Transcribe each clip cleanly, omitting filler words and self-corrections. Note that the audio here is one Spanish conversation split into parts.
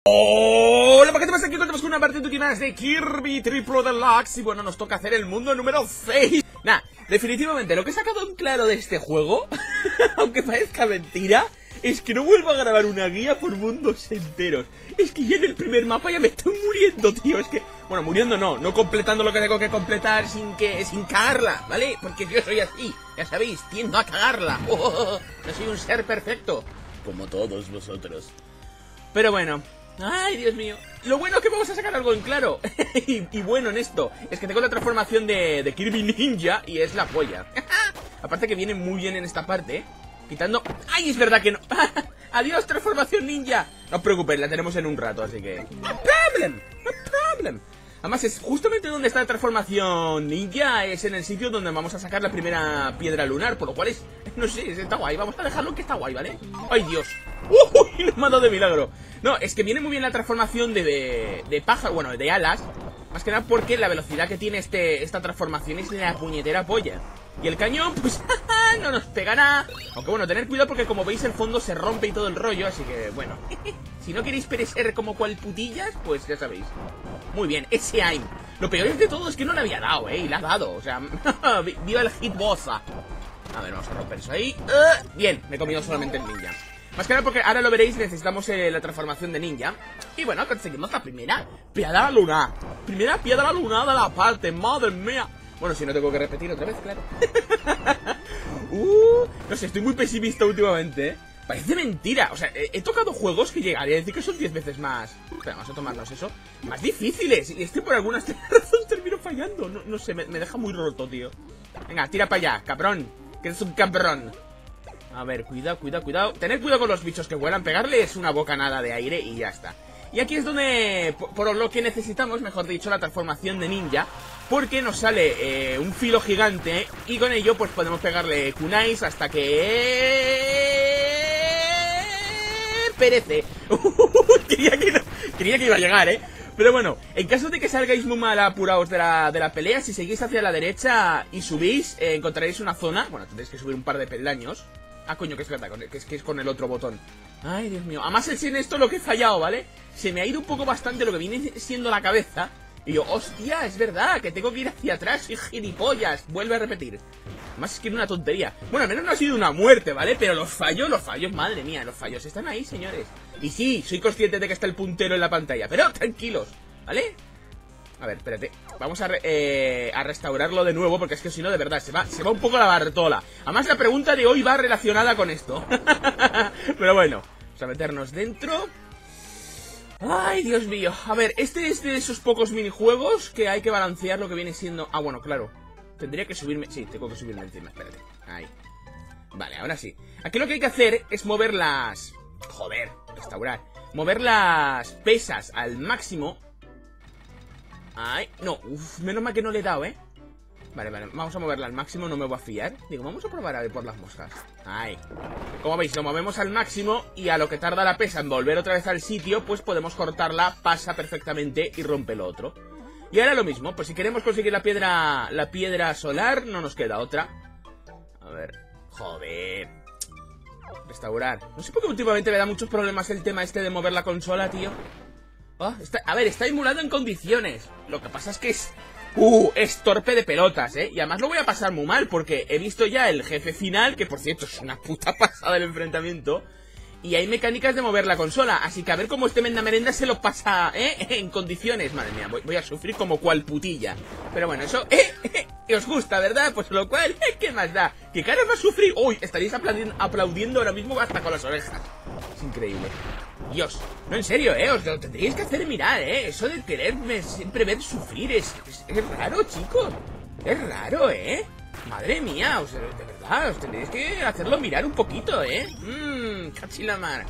Hola, ¿qué pasa? Aquí contamos con una parte más de Kirby Triple Deluxe. Y bueno, nos toca hacer el mundo número 6. Nah, definitivamente lo que he sacado en claro de este juego, aunque parezca mentira, es que no vuelvo a grabar una guía por mundos enteros. Es que ya en el primer mapa ya me estoy muriendo, tío. Es que, bueno, muriendo no completando lo que tengo que completar sin cagarla, ¿vale? Porque yo soy así, ya sabéis, tiendo a cagarla. No soy un ser perfecto, como todos vosotros. Pero bueno, ay, Dios mío. Lo bueno es que vamos a sacar algo en claro. y bueno en esto es que tengo la transformación de Kirby Ninja y es la polla. Aparte que viene muy bien en esta parte, ¿eh? Quitando... ¡Ay, es verdad que no! ¡Adiós, transformación ninja! No os preocupéis, la tenemos en un rato, así que... ¡No problem! ¡No problem! Además, es justamente donde está la transformación ninja. Es en el sitio donde vamos a sacar la primera piedra lunar. Por lo cual es... No sé, está guay. Vamos a dejarlo que está guay, ¿vale? ¡Ay, Dios! ¡Uy! Lo he mandado de milagro. No, es que viene muy bien la transformación de pájaro. Bueno, de alas. Más que nada porque la velocidad que tiene esta transformación es la puñetera polla. Y el cañón, pues, no nos pegará. Aunque bueno, tener cuidado porque como veis el fondo se rompe y todo el rollo. Así que, bueno, si no queréis perecer como cual putillas, pues ya sabéis. Muy bien, ese aim. Lo peor de todo es que no le había dado, y le ha dado. O sea, viva el hitbox. A ver, vamos a romper eso ahí. Bien, me he comido solamente el ninja. Más que nada porque ahora lo veréis, necesitamos la transformación de ninja. Y bueno, conseguimos la primera piedra lunar. Primera piedra lunar de la parte, madre mía. Bueno, si no tengo que repetir otra vez, claro. No sé, estoy muy pesimista últimamente, ¿eh? Parece mentira. O sea, he tocado juegos que llegaría a decir que son 10 veces más... Espera, vamos a tomarnos eso. Más difíciles. Y este por alguna razón termino fallando. No sé, me deja muy roto, tío. Venga, tira para allá, cabrón. Que eres un cabrón. A ver, cuidado. Tened cuidado con los bichos que vuelan. Pegarles una bocanada de aire y ya está. Y aquí es donde, por lo que necesitamos, mejor dicho, la transformación de ninja. Porque nos sale un filo gigante y con ello pues podemos pegarle kunais hasta que... perece. Creía que iba a llegar, Pero bueno, en caso de que salgáis muy mal apurados de la pelea, si seguís hacia la derecha y subís, encontraréis una zona. Bueno, tendréis que subir un par de peldaños. Ah, coño, que es verdad, que es con el otro botón. Ay, Dios mío. Además es en esto lo que he fallado, ¿vale? Se me ha ido un poco bastante lo que viene siendo la cabeza. Y yo, hostia, es verdad, que tengo que ir hacia atrás. Soy gilipollas. Vuelve a repetir. Además es que era una tontería. Bueno, al menos no ha sido una muerte, ¿vale? Pero los fallos, madre mía, los fallos están ahí, señores. Y sí, soy consciente de que está el puntero en la pantalla, pero tranquilos, ¿vale? A ver, espérate. Vamos a restaurarlo de nuevo, porque es que si no, de verdad, se va un poco la bartola. Además, la pregunta de hoy va relacionada con esto. Pero bueno, vamos a meternos dentro. Ay, Dios mío. A ver, este es de esos pocos minijuegos que hay que balancear lo que viene siendo... Ah, bueno, claro. Tendría que subirme... Sí, tengo que subirme encima, espérate. Ahí. Vale, ahora sí. Aquí lo que hay que hacer es mover las... Joder, restaurar. Mover las pesas al máximo. Ay, no, menos mal que no le he dado, Vale, vamos a moverla al máximo, no me voy a fiar. Digo, vamos a probar a ver por las moscas. Ahí. Como veis, lo movemos al máximo y a lo que tarda la pesa en volver otra vez al sitio, pues podemos cortarla, pasa perfectamente y rompe lo otro. Y ahora lo mismo, pues si queremos conseguir la piedra solar, no nos queda otra. A ver, joder. Restaurar. No sé por qué últimamente me da muchos problemas el tema este de mover la consola, tío. A ver, está emulado en condiciones. Lo que pasa es que es torpe de pelotas, Y además lo voy a pasar muy mal porque he visto ya el jefe final, que por cierto es una puta pasada el enfrentamiento. Y hay mecánicas de mover la consola. Así que a ver cómo este Mendamerenda se lo pasa, en condiciones. Madre mía, voy a sufrir como cual putilla. Pero bueno, eso, os gusta, ¿verdad? Pues lo cual, ¿qué más da? ¿Qué cara va a sufrir? Uy, estaréis aplaudiendo ahora mismo hasta con las orejas. Es increíble. Dios, no, en serio, os lo tendríais que hacer mirar, eso de quererme siempre ver sufrir es raro, chicos. Es raro, Madre mía, o sea, de verdad, os tendréis que hacerlo mirar un poquito, cachilamar.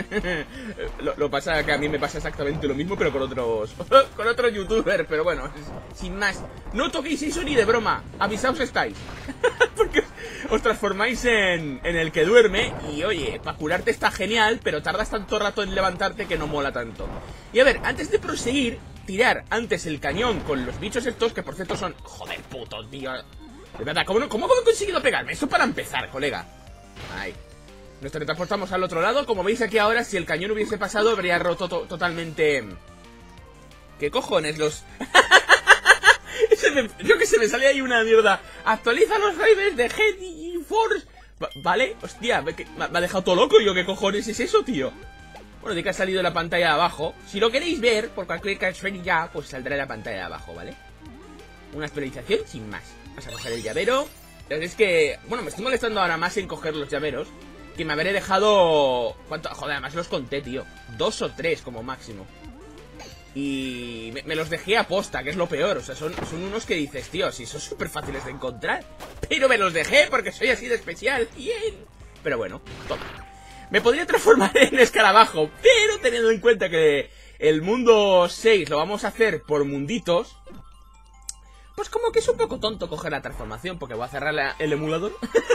Lo pasa que a mí me pasa exactamente lo mismo, pero con otros youtubers, pero bueno, sin más. No toquéis eso ni de broma, avisaos estáis. Porque os transformáis en el que duerme y oye, para curarte está genial, pero tardas tanto rato en levantarte que no mola tanto. Y a ver, antes de proseguir, tirar antes el cañón con los bichos estos, que por cierto son... Joder, puto, tío. De verdad, ¿cómo he conseguido pegarme? Esto para empezar, colega. Ahí. Nos teletransportamos al otro lado. Como veis aquí ahora, si el cañón hubiese pasado, habría roto totalmente... ¿Qué cojones los...? Yo que se me sale ahí una mierda. Actualiza los drivers de GeForce. Vale, hostia, me ha dejado todo loco. Yo, ¿qué cojones es eso, tío? Bueno, de que ha salido la pantalla de abajo. Si lo queréis ver, por cualquier canción ya, pues saldrá la pantalla de abajo, ¿vale? Una actualización sin más. Vamos a coger el llavero. Es que, bueno, me estoy molestando ahora más en coger los llaveros, que me habré dejado... ¿Cuánto? Joder, además los conté, tío. 2 o 3 como máximo. Y me los dejé a posta, que es lo peor. O sea, son unos que dices, tío, si son súper fáciles de encontrar. Pero me los dejé porque soy así de especial. Bien. Pero bueno, toma. Me podría transformar en escarabajo, pero teniendo en cuenta que el mundo 6 lo vamos a hacer por munditos, pues como que es un poco tonto coger la transformación, porque voy a cerrar el emulador.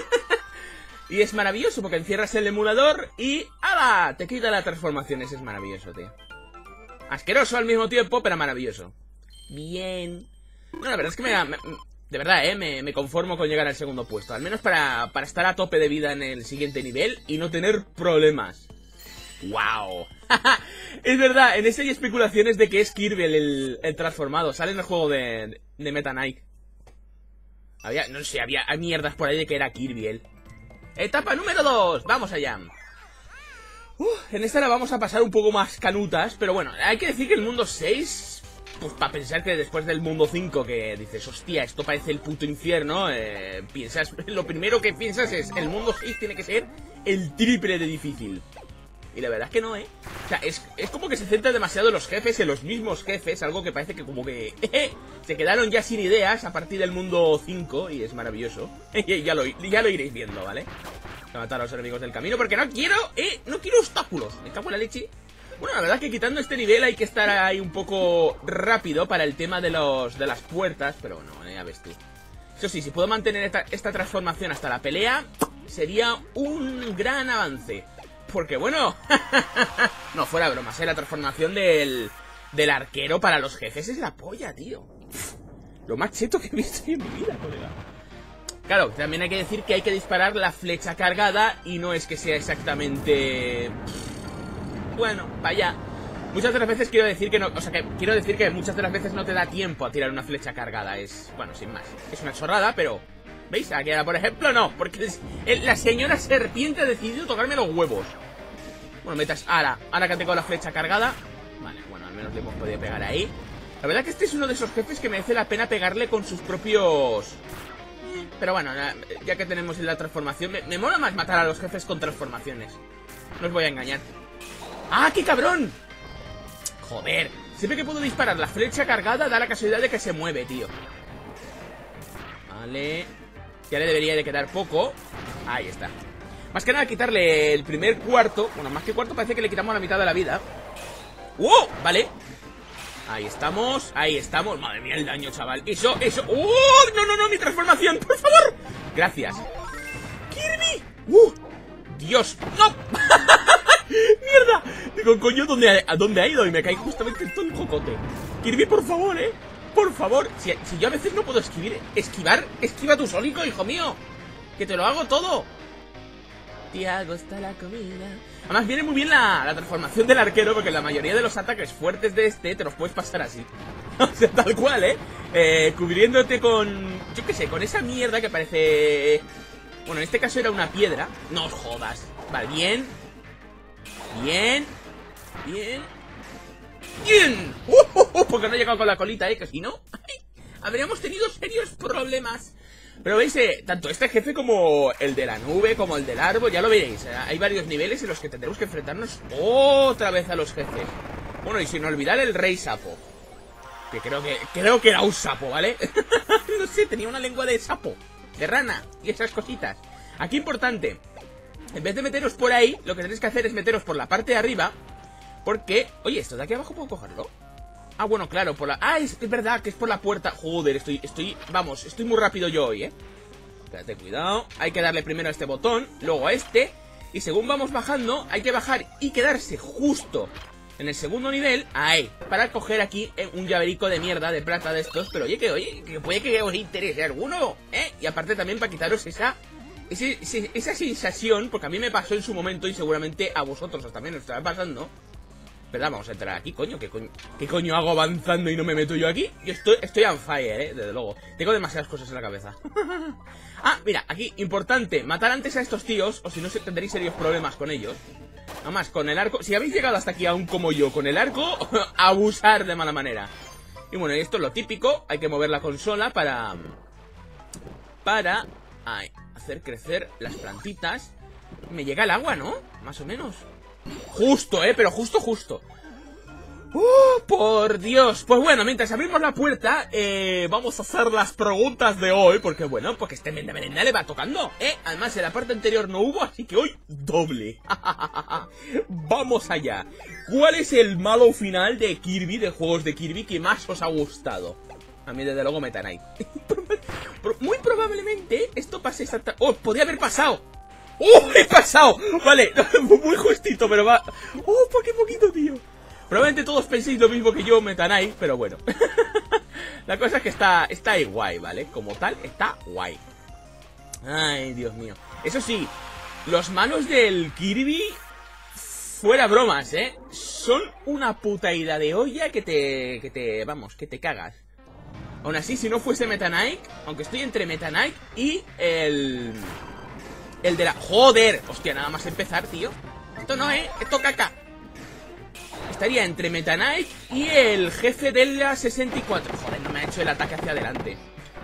Y es maravilloso, porque encierras el emulador y ¡hala! Te quita la transformación. Ese es maravilloso, tío. Asqueroso al mismo tiempo, pero maravilloso. Bien. Bueno, la verdad es que de verdad, me conformo con llegar al segundo puesto. Al menos para estar a tope de vida en el siguiente nivel y no tener problemas. ¡Wow! Es verdad, en ese hay especulaciones de que es Kirby el transformado. Sale en el juego de Meta Knight. No sé, había mierdas por ahí de que era Kirby él. Etapa número 2. Vamos allá. En esta la vamos a pasar un poco más canutas, pero bueno, hay que decir que el mundo 6, pues para pensar que después del mundo 5 que dices, hostia, esto parece el puto infierno, lo primero que piensas es, el mundo 6 tiene que ser el triple de difícil. Y la verdad es que no, O sea, es como que se centra demasiado en los jefes, en los mismos jefes, algo que parece que como que se quedaron ya sin ideas a partir del mundo 5 y es maravilloso. Ya lo iréis viendo, ¿vale? Voy a matar a los enemigos del camino porque no quiero obstáculos. Me cago en la leche. Bueno, la verdad es que quitando este nivel hay que estar ahí un poco rápido para el tema de las puertas, pero bueno, ya ves tú. Eso sí, si puedo mantener esta transformación hasta la pelea, sería un gran avance. Porque bueno, no, fuera bromas, la transformación del arquero para los jefes es la polla, tío. Lo más cheto que he visto en mi vida, colega. Claro, también hay que decir que hay que disparar la flecha cargada y no es que sea exactamente... Bueno, vaya. Muchas de las veces quiero decir que no... O sea, que quiero decir que muchas de las veces no te da tiempo a tirar una flecha cargada. Es... Bueno, sin más. Es una chorrada, pero... ¿Veis? Aquí ahora, por ejemplo, no. Porque la señora serpiente ha decidido tocarme los huevos. Bueno, metas... Ahora que tengo la flecha cargada... Vale, bueno, al menos le hemos podido pegar ahí. La verdad que este es uno de esos jefes que merece la pena pegarle con sus propios... Pero bueno, ya que tenemos la transformación, me mola más matar a los jefes con transformaciones. No os voy a engañar. ¡Ah, qué cabrón! Joder, siempre que puedo disparar la flecha cargada da la casualidad de que se mueve, tío. Vale. Ya le debería de quedar poco. Ahí está. Más que nada quitarle el primer cuarto. Bueno, más que cuarto parece que le quitamos la mitad de la vida. ¡Wow! Vale. Ahí estamos, madre mía el daño, chaval. Eso, no, mi transformación, por favor. Gracias. Kirby. Dios, no. Mierda. Digo, coño, ¿a dónde ha ido? Y me caí justamente en todo el jocote. Kirby, por favor, por favor. Si yo a veces no puedo esquiva tú solico, hijo mío. Que te lo hago todo. Tiago está la comida. Además viene muy bien la transformación del arquero, porque la mayoría de los ataques fuertes de este te los puedes pasar así. O sea, tal cual, cubriéndote con... Yo qué sé, con esa mierda que parece... Bueno, en este caso era una piedra. No os jodas. Vale, bien. Porque no he llegado con la colita, que si no habríamos tenido serios problemas. Pero veis, tanto este jefe como el de la nube, como el del árbol, ya lo veréis. Hay varios niveles en los que tendremos que enfrentarnos otra vez a los jefes. Bueno, y sin olvidar el rey sapo. Que creo que era un sapo, ¿vale? No sé, tenía una lengua de sapo, de rana y esas cositas. Aquí importante, en vez de meteros por ahí, lo que tenéis que hacer es meteros por la parte de arriba. Porque, oye, ¿esto de aquí abajo puedo cogerlo? Ah, bueno, claro, por la... Ah, es verdad que es por la puerta. Joder, estoy muy rápido yo hoy, Espérate, cuidado. Hay que darle primero a este botón, luego a este. Y según vamos bajando, hay que bajar y quedarse justo en el segundo nivel, ahí, para coger aquí un llaverico de mierda, de plata de estos. Pero oye, que puede que os interese alguno, Y aparte también para quitaros esa esa sensación, porque a mí me pasó en su momento y seguramente a vosotros también os estará pasando. Verdad, vamos a entrar aquí, coño. ¿Qué coño hago avanzando y no me meto yo aquí? Yo estoy on fire, desde luego. Tengo demasiadas cosas en la cabeza. Ah, mira, aquí, importante, matar antes a estos tíos, o si no tendréis serios problemas con ellos. Nada más, con el arco, si habéis llegado hasta aquí aún como yo, con el arco, abusar de mala manera. Y bueno, esto es lo típico, hay que mover la consola para hacer crecer las plantitas. Me llega el agua, ¿no? Más o menos. Justo, pero justo. Por Dios. Pues bueno, mientras abrimos la puerta, vamos a hacer las preguntas de hoy. Porque bueno, porque este merenda le va tocando, además en la parte anterior no hubo, así que hoy doble. Vamos allá. ¿Cuál es el malo final de Kirby, de juegos de Kirby, que más os ha gustado? A mí desde luego Meta Knight. Muy probablemente esto pase exactamente... ¡Oh! Podría haber pasado. ¡He pasado! Vale, muy justito, pero va... ¡Qué poquito, tío! Probablemente todos penséis lo mismo que yo, Meta Knight, pero bueno. La cosa es que está ahí guay, ¿vale? Como tal, está guay. Ay, Dios mío. Eso sí, los malos del Kirby... Fuera bromas, son una puta ida de olla que te cagas. Aún así, si no fuese Meta Knight, aunque estoy entre Meta Knight y el de la... ¡Joder! Hostia, nada más empezar, tío. Esto no, esto caca. Estaría entre Meta Knight y el jefe de la 64. Joder, no me ha hecho el ataque hacia adelante.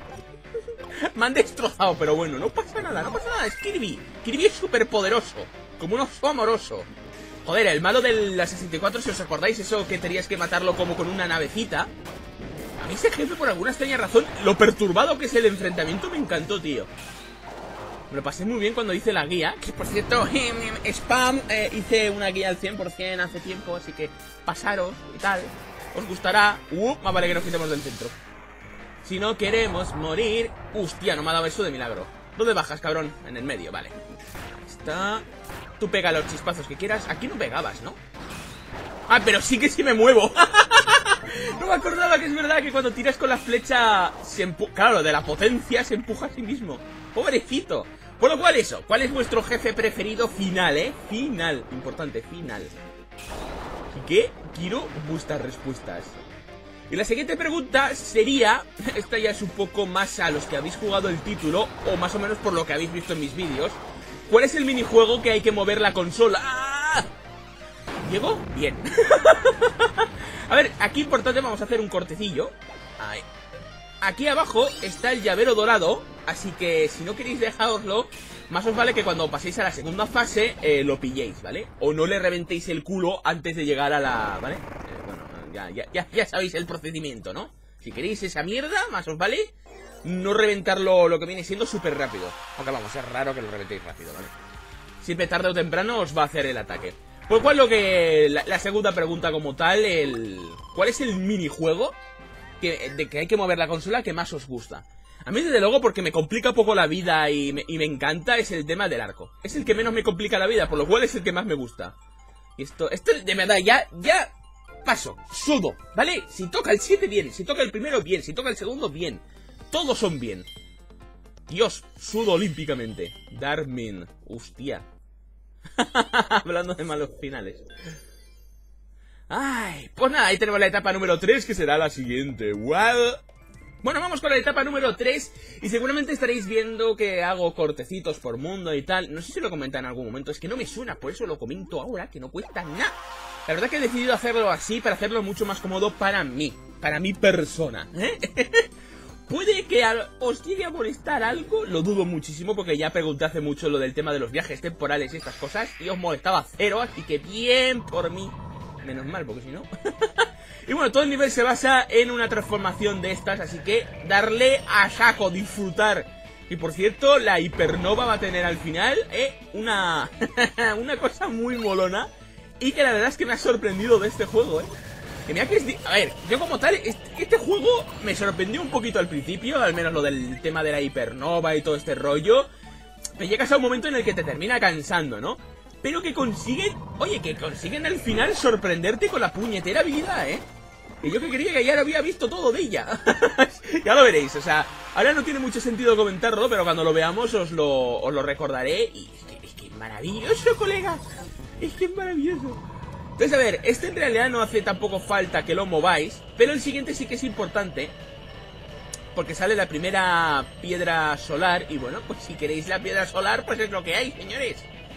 Me han destrozado, pero bueno, no pasa nada, es Kirby. Kirby es súper poderoso, como un oso amoroso. Joder, el malo de la 64, si os acordáis, eso que tenías que matarlo como con una navecita. A mí ese jefe, por alguna extraña razón, lo perturbado que es el enfrentamiento, me encantó, tío. Me lo pasé muy bien cuando hice la guía. Que por cierto, spam, hice una guía al 100% hace tiempo, así que pasaros y tal. Os gustará. Más vale que nos quitemos del centro. Si no queremos morir... Hostia, no me ha dado eso de milagro. ¿Dónde bajas, cabrón? En el medio, vale. Está... Tú pega los chispazos que quieras. Aquí no pegabas, ¿no? Ah, pero sí que sí me muevo. No me acordaba que es verdad que cuando tiras con la flecha se empuja. Claro, de la potencia se empuja a sí mismo. Pobrecito. Por lo cual eso, ¿cuál es vuestro jefe preferido final, Final, importante, final. Así que quiero vuestras respuestas. Y la siguiente pregunta sería, esta ya es un poco más a los que habéis jugado el título, o más o menos por lo que habéis visto en mis vídeos. ¿Cuál es el minijuego que hay que mover la consola? ¡Ah! ¿Llegó? Bien. A ver, aquí importante, vamos a hacer un cortecillo. Ahí. Aquí abajo está el llavero dorado, así que si no queréis dejaroslo, más os vale que cuando paséis a la segunda fase lo pilléis, ¿vale? O no le reventéis el culo antes de llegar a la... ¿vale? Bueno, ya sabéis el procedimiento, ¿no? Si queréis esa mierda, más os vale no reventarlo lo que viene siendo súper rápido. Aunque vamos, es raro que lo reventéis rápido, ¿vale? Siempre tarde o temprano os va a hacer el ataque. Pues cuál es lo que... La segunda pregunta como tal, ¿cuál es el minijuego de que hay que mover la consola que más os gusta? A mí desde luego, porque me complica poco la vida y me encanta, es el tema del arco. Es el que menos me complica la vida, por lo cual es el que más me gusta. Y esto de verdad, ya paso, sudo, ¿vale? Si toca el 7, bien, si toca el primero, bien, si toca el segundo, bien. Todos son bien. Dios, sudo olímpicamente. Darmin, hostia. Hablando de malos finales. Ay, pues nada, ahí tenemos la etapa número 3, que será la siguiente. Wow. Bueno, vamos con la etapa número 3. Y seguramente estaréis viendo que hago cortecitos por mundo y tal. No sé si lo comenté en algún momento, es que no me suena, por eso lo comento ahora, que no cuesta nada. La verdad que he decidido hacerlo así para hacerlo mucho más cómodo para mí, para mi persona, Puede que os llegue a molestar algo, lo dudo muchísimo, porque ya pregunté hace mucho lo del tema de los viajes temporales y estas cosas, y os molestaba cero, así que bien por mí. Menos mal, porque si no... Y bueno, todo el nivel se basa en una transformación de estas, así que darle a saco, disfrutar. Y por cierto, la hipernova va a tener al final una cosa muy molona, y que la verdad es que me ha sorprendido de este juego, Que mira que a ver, yo como tal, este juego me sorprendió un poquito al principio, al menos lo del tema de la hipernova y todo este rollo. Me llegas a un momento en el que te termina cansando, ¿no? Pero que consiguen, que consiguen al final sorprenderte con la puñetera vida, Y yo que creía que ya lo había visto todo de ella. Ya lo veréis, o sea, Ahora no tiene mucho sentido comentarlo, pero cuando lo veamos os lo recordaré. Y es que es maravilloso, colega. Es que es maravilloso. Entonces, a ver, este en realidad no hace tampoco falta que lo mováis, pero el siguiente sí que es importante, porque sale la primera piedra solar. Y bueno, pues si queréis la piedra solar, pues es lo que hay, señores.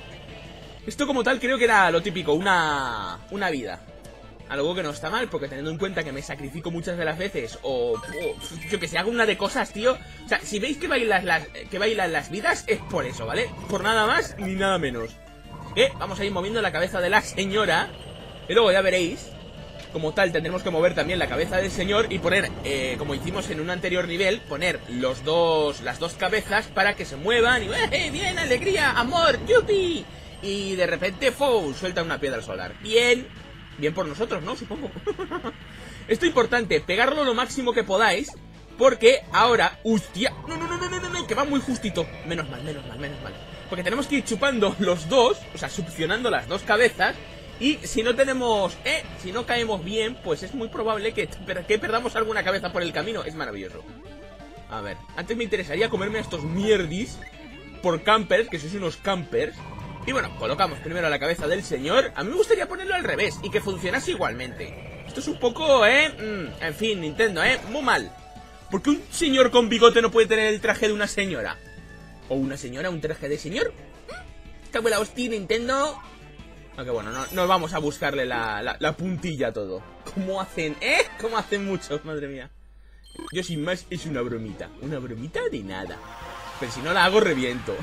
Esto como tal creo que era lo típico, una vida. Algo que no está mal, porque teniendo en cuenta que me sacrifico muchas de las veces, o yo que sé, hago una de cosas, tío. O sea, si veis que bailan las vidas, es por eso, ¿vale? Por nada más ni nada menos. Vamos a ir moviendo la cabeza de la señora, y luego ya veréis, como tal tendremos que mover también la cabeza del señor y poner, como hicimos en un anterior nivel, poner las dos cabezas para que se muevan y bien, alegría, amor, yupi. Y de repente, ¡fou!, suelta una piedra solar. Bien por nosotros, ¿no? Supongo. Esto es importante, pegarlo lo máximo que podáis, porque ahora, ¡hostia! No, que va muy justito. Menos mal. Porque tenemos que ir chupando los dos, o sea, succionando las dos cabezas. Y si no tenemos, si no caemos bien, pues es muy probable que perdamos alguna cabeza por el camino. Es maravilloso. A ver, antes me interesaría comerme a estos mierdis por campers, que sois unos campers. Y bueno, colocamos primero la cabeza del señor. A mí me gustaría ponerlo al revés y que funcionase igualmente. Esto es un poco, en fin, Nintendo, muy mal. ¿Por qué un señor con bigote no puede tener el traje de una señora? ¿O una señora un traje de señor? Cago en la hostia, Nintendo. Aunque bueno, no vamos a buscarle la puntilla a todo. ¿Cómo hacen, ¿Cómo hacen muchos? Madre mía. Yo sin más es una bromita. Una bromita de nada. Pero si no la hago, reviento.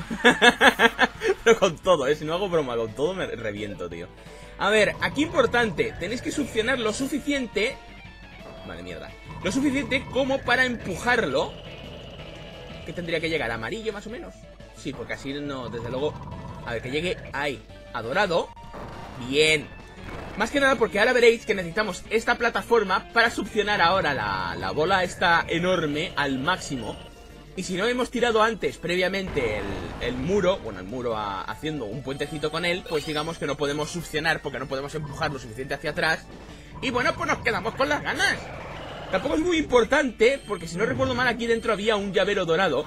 Pero con todo, si no hago broma, con todo me reviento, tío. A ver, aquí importante. Tenéis que succionar lo suficiente. Vale, mierda. Lo suficiente como para empujarlo. ¿Qué tendría que llegar? ¿Amarillo más o menos? Sí, porque así no, desde luego. A ver, que llegue ahí, a dorado. Bien. Más que nada porque ahora veréis que necesitamos esta plataforma para succionar ahora la bola esta enorme al máximo. Y si no hemos tirado antes, previamente, el muro, bueno, el muro haciendo un puentecito con él, pues digamos que no podemos succionar porque no podemos empujar lo suficiente hacia atrás. Y bueno, pues nos quedamos con las ganas. Tampoco es muy importante, porque si no recuerdo mal, aquí dentro había un llavero dorado.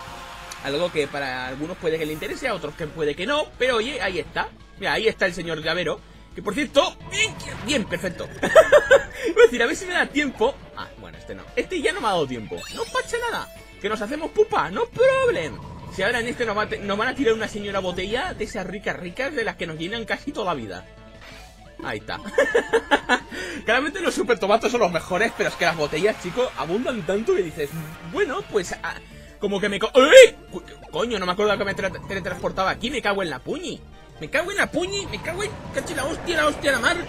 Algo que para algunos puede que le interese, a otros que puede que no. Pero oye, ahí está. Mira, ahí está el señor llavero. Que por cierto, bien, perfecto. Voy a decir, a ver si me da tiempo. Ah, bueno, este no. Este ya no me ha dado tiempo. No pasa nada. Que nos hacemos pupa, no problem. Si ahora en este nos van a tirar una señora botella de esas ricas de las que nos llenan casi toda la vida. Ahí está. Claramente los super tomatos son los mejores, pero es que las botellas, chicos, abundan tanto que dices, bueno, pues como que me... ¡Ey! Coño, no me acuerdo que me teletransportaba aquí. Me cago en la puñi. Me cago en la cachi la hostia, la mar.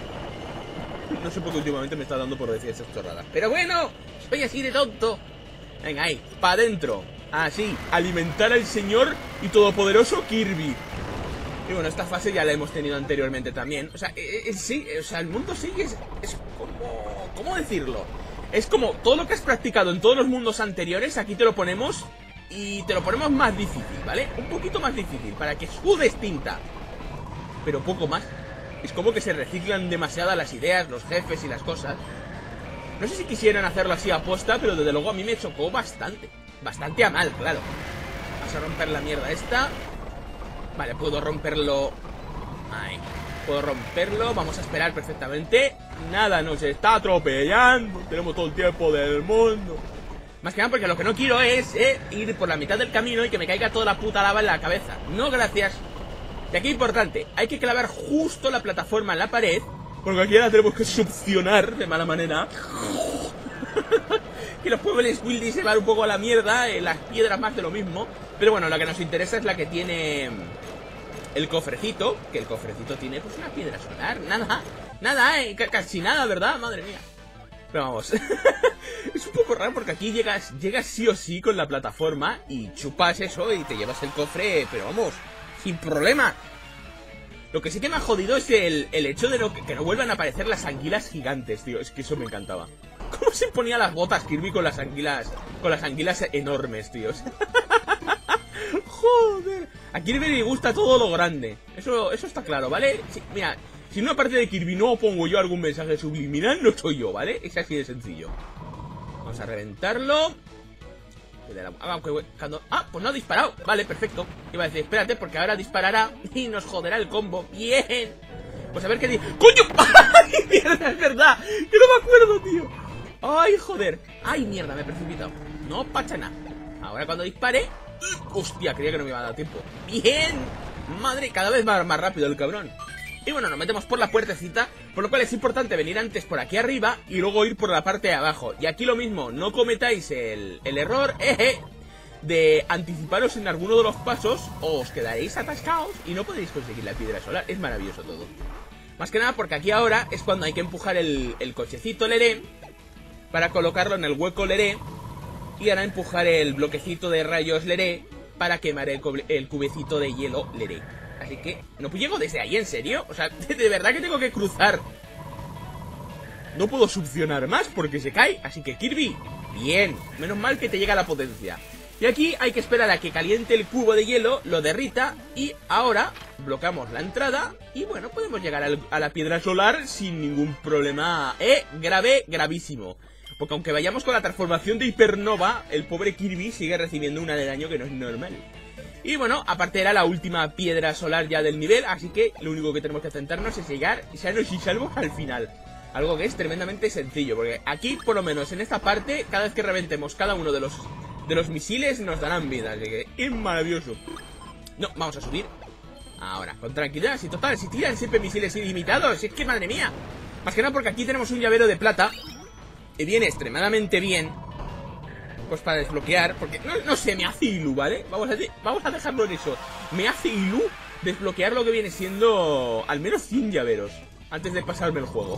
No sé por qué últimamente me está dando por decir esas chorradas. Pero bueno, soy así de tonto. Venga, ahí, para adentro. Así, alimentar al señor y todopoderoso Kirby. Y bueno, esta fase ya la hemos tenido anteriormente también. O sea, sí, o sea, el mundo sí es como... ¿Cómo decirlo? Es como todo lo que has practicado en todos los mundos anteriores, aquí te lo ponemos y te lo ponemos más difícil, ¿vale? Un poquito más difícil, para que sudes tinta. Pero poco más. Es como que se reciclan demasiadas las ideas, los jefes y las cosas. No sé si quisieran hacerlo así a posta, pero desde luego a mí me chocó bastante. Bastante a mal, claro. Vamos a romper la mierda esta. Vale, puedo romperlo. Ahí. Puedo romperlo, vamos a esperar perfectamente. Nada nos está atropellando. Tenemos todo el tiempo del mundo. Más que nada porque lo que no quiero es ir por la mitad del camino y que me caiga toda la puta lava en la cabeza. No, gracias. Y aquí importante, hay que clavar justo la plataforma en la pared, porque aquí la tenemos que succionar de mala manera. Y los pueblos Wildy se van un poco a la mierda, las piedras más de lo mismo. Pero bueno, la que nos interesa es la que tiene el cofrecito, que el cofrecito tiene pues una piedra solar. Nada, casi nada, ¿verdad? Madre mía. Pero vamos. Es un poco raro porque aquí llegas sí o sí con la plataforma y chupas eso y te llevas el cofre, pero vamos, sin problema. Lo que sí que me ha jodido es el hecho de que no vuelvan a aparecer las anguilas gigantes, tío. Es que eso me encantaba. ¿Cómo se ponía las botas Kirby con las anguilas enormes, tíos? Joder. A Kirby le gusta todo lo grande. Eso está claro, ¿vale? Sí, mira, si en una parte de Kirby no pongo yo algún mensaje subliminal, no soy yo, ¿vale? Es así de sencillo. Vamos a reventarlo. Aunque cuando... Ah, pues no ha disparado. Vale, perfecto. Iba a decir, espérate, porque ahora disparará y nos joderá el combo. Bien. Pues a ver qué dice. ¡Coño! ¡Ay, mierda! Es verdad. Que no me acuerdo, tío. ¡Ay, joder! ¡Ay, mierda! Me he precipitado. No pasa nada. Ahora cuando dispare... ¡Hostia! Creía que no me iba a dar tiempo. ¡Bien! Madre, cada vez va más rápido el cabrón. Y bueno, nos metemos por la puertecita, por lo cual es importante venir antes por aquí arriba y luego ir por la parte de abajo. Y aquí lo mismo, no cometáis el error de anticiparos en alguno de los pasos o os quedaréis atascados y no podréis conseguir la piedra solar. Es maravilloso todo. Más que nada porque aquí ahora es cuando hay que empujar el cochecito Leré para colocarlo en el hueco Leré y ahora empujar el bloquecito de rayos Leré para quemar el cubecito de hielo Leré. Así que, no llego desde ahí, ¿en serio? O sea, de verdad que tengo que cruzar. No puedo succionar más porque se cae. Así que, Kirby, bien. Menos mal que te llega la potencia. Y aquí hay que esperar a que caliente el cubo de hielo, lo derrita. Y ahora bloqueamos la entrada. Y bueno, podemos llegar a la piedra solar sin ningún problema. Gravísimo. Porque aunque vayamos con la transformación de Hipernova, el pobre Kirby sigue recibiendo una de daño que no es normal. Y bueno, aparte era la última piedra solar ya del nivel, así que lo único que tenemos que centrarnos es llegar sanos y salvos al final. Algo que es tremendamente sencillo, porque aquí, por lo menos en esta parte, cada vez que reventemos cada uno de los misiles nos darán vida, así que es maravilloso. No, vamos a subir. Ahora, con tranquilidad, si total, si tiran siempre misiles ilimitados, es que madre mía. Más que nada porque aquí tenemos un llavero de plata, que viene extremadamente bien. Pues para desbloquear, porque no sé, me hace ilu, ¿vale? Vamos a dejarlo en eso. Me hace ilu desbloquear lo que viene siendo al menos 100 llaveros antes de pasarme el juego.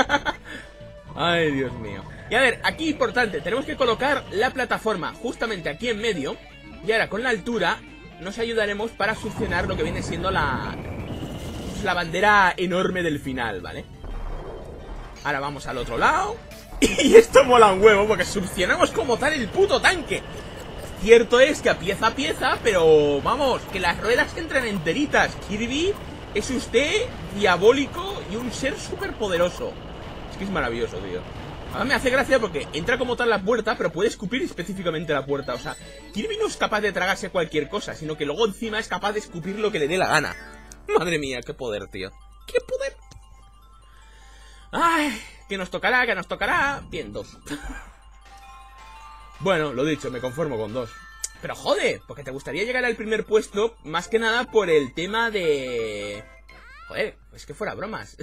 Ay, Dios mío. Y a ver, aquí importante, tenemos que colocar la plataforma justamente aquí en medio. Y ahora con la altura nos ayudaremos para succionar lo que viene siendo la bandera enorme del final, ¿vale? Ahora vamos al otro lado. Y esto mola un huevo porque succionamos como tal el puto tanque. Cierto es que a pieza, pero vamos, que las ruedas entran enteritas. Kirby es usted diabólico y un ser súper poderoso. Es que es maravilloso, tío. Ahora me hace gracia porque entra como tal la puerta, pero puede escupir específicamente la puerta. O sea, Kirby no es capaz de tragarse cualquier cosa, sino que luego encima es capaz de escupir lo que le dé la gana. Madre mía, qué poder, tío. ¡Qué poder! ¡Ay! Que nos tocará. Bien, 2. Bueno, lo dicho, me conformo con 2. Pero joder, porque te gustaría llegar al primer puesto, más que nada por el tema de... Joder, es que fuera bromas.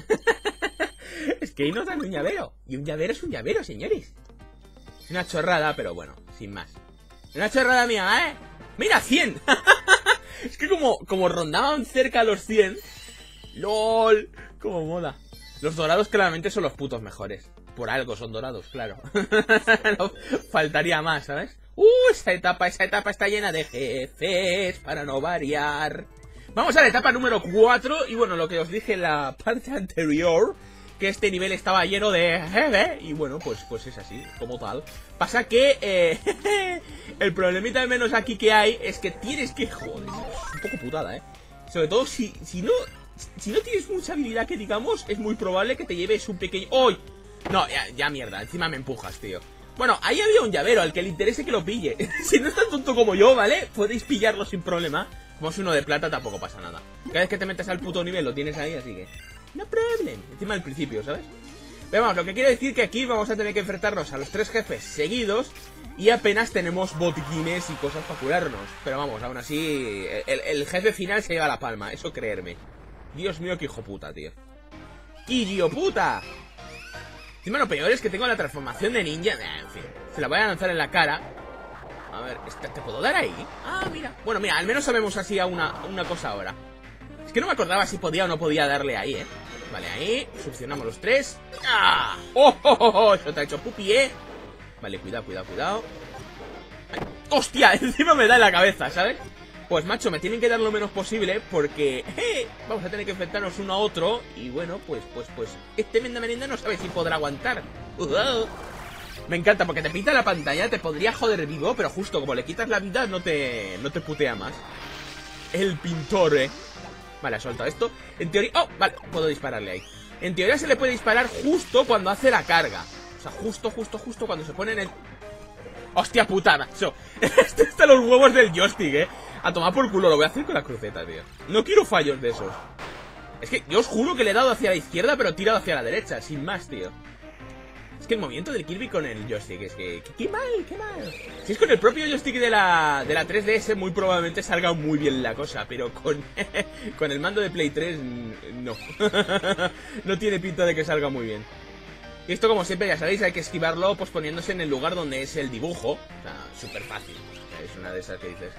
Es que ahí nos dan un llavero. Y un llavero es un llavero, señores. Es una chorrada, pero bueno, sin más. Una chorrada mía, ¿eh? ¡Mira, 100! Es que como rondaban cerca los 100... ¡Lol! ¡Cómo mola! Los dorados claramente son los putos mejores. Por algo son dorados, claro. No, faltaría más, ¿sabes? Esa etapa está llena de jefes, para no variar. Vamos a la etapa número 4. Y bueno, lo que os dije en la parte anterior, que este nivel estaba lleno de jefe. Y bueno, pues es así, como tal. Pasa que el problemita al menos aquí que hay es que tienes que... Joder, es un poco putada, ¿eh? Sobre todo si no tienes mucha habilidad, que digamos, es muy probable que te lleves un pequeño... ¡Uy! No, ya mierda, encima me empujas, tío. Bueno, ahí había un llavero, al que le interese que lo pille. Si no es tan tonto como yo, ¿vale? Podéis pillarlo sin problema. Como es uno de plata, tampoco pasa nada. Cada vez que te metes al puto nivel lo tienes ahí, así que... No problem. Encima al principio, ¿sabes? Pero vamos, lo que quiere decir que aquí vamos a tener que enfrentarnos a los 3 jefes seguidos. Y apenas tenemos botiquines y cosas para curarnos. Pero vamos, aún así, el jefe final se lleva la palma, eso creerme. Dios mío, qué hijo puta, tío. ¡Hijo puta! Encima lo peor es que tengo la transformación de ninja. En fin, se la voy a lanzar en la cara. A ver, ¿te puedo dar ahí? Ah, mira. Bueno, mira, al menos sabemos así a una cosa ahora. Es que no me acordaba si podía o no podía darle ahí, ¿eh? Vale, ahí, succionamos los 3. ¡Ah! ¡Oh, oh, oh, oh! Eso te ha hecho pupi, ¿eh? Vale, cuidado. Ay, ¡hostia! Encima me da en la cabeza, ¿sabes? Pues macho, me tienen que dar lo menos posible porque vamos a tener que enfrentarnos uno a otro. Y bueno, pues este Menda no sabe si podrá aguantar. Me encanta porque te pinta la pantalla, te podría joder vivo, pero justo como le quitas la vida no te putea más. El pintor, Vale, ha soltado esto. En teoría... ¡Oh! Vale, puedo dispararle ahí. En teoría se le puede disparar justo cuando hace la carga. O sea, justo cuando se pone en el... Hostia puta, macho. Este está los huevos del joystick, A tomar por culo, lo voy a hacer con la cruceta, tío. No quiero fallos de esos. Es que yo os juro que le he dado hacia la izquierda, pero he tirado hacia la derecha, sin más, tío. Es que el movimiento del Kirby con el joystick es que... ¡Qué mal, qué mal! Si es con el propio joystick de la 3DS, muy probablemente salga muy bien la cosa. Pero con, con el mando de Play 3, no. No tiene pinta de que salga muy bien. Y esto, como siempre, ya sabéis, hay que esquivarlo pues poniéndose en el lugar donde es el dibujo. O sea, súper fácil. Es una de esas que dices...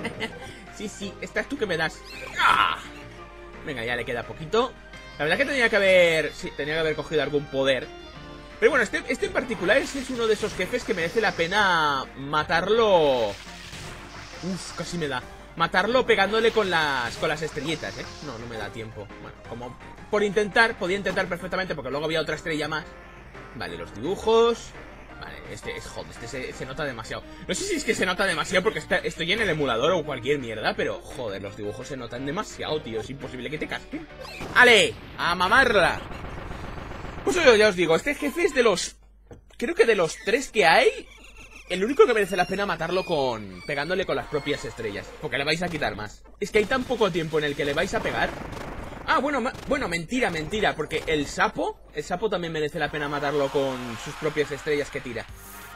Sí, sí, esta es tú que me das. ¡Ah! Venga, ya le queda poquito. La verdad que tenía que haber... Sí, tenía que haber cogido algún poder. Pero bueno, este en particular es uno de esos jefes que merece la pena matarlo... Uf, casi me da. Matarlo pegándole con las estrellitas, No, no me da tiempo. Bueno, como por intentar, podía intentar perfectamente porque luego había otra estrella más. Vale, los dibujos... Vale, joder, se nota demasiado. No sé si es que se nota demasiado porque estoy en el emulador o cualquier mierda, pero joder, los dibujos se notan demasiado, tío. Es imposible que te casquen. ¡Ale! ¡A mamarla! Pues yo ya os digo, este jefe es de los... Creo que de los 3 que hay, el único que merece la pena matarlo pegándole con las propias estrellas. Porque le vais a quitar más. Es que hay tan poco tiempo en el que le vais a pegar. Ah, bueno, mentira, porque el sapo también merece la pena matarlo con sus propias estrellas que tira.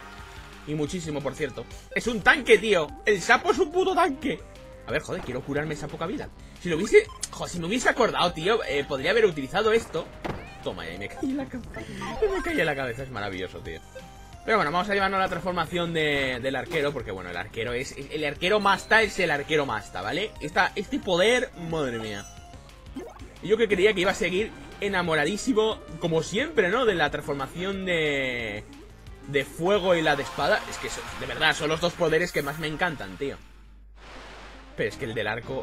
Y muchísimo, por cierto. Es un tanque, tío. El sapo es un puto tanque. A ver, joder, quiero curarme esa poca vida. Si lo hubiese... Joder, si me hubiese acordado, tío, podría haber utilizado esto. Toma, ya me caí en la cabeza. Me caí en la cabeza, es maravilloso, tío. Pero bueno, vamos a llevarnos la transformación del arquero. Porque bueno, el arquero es... El arquero Masta es el arquero Masta, ¿vale? Este poder, madre mía. Y yo que creía que iba a seguir enamoradísimo, como siempre, ¿no? De la transformación de fuego y la de espada. Es que de verdad, son los dos poderes que más me encantan, tío. Pero es que el del arco...